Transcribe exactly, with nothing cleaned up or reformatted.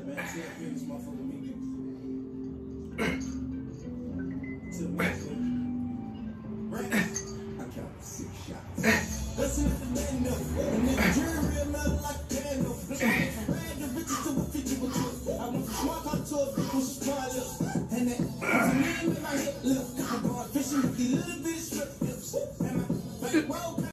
man. See that finish, motherfucker, me, niggas. Tip me, right? I count six shots. Listen to the man, no. And if the jury real mellow like a candle. I ran the riches to a feature with you. I went from smart car to a big one, smart lips. And that was a name in my hip lip. I'm going fishing with these little bitty strip lips. And my back roll.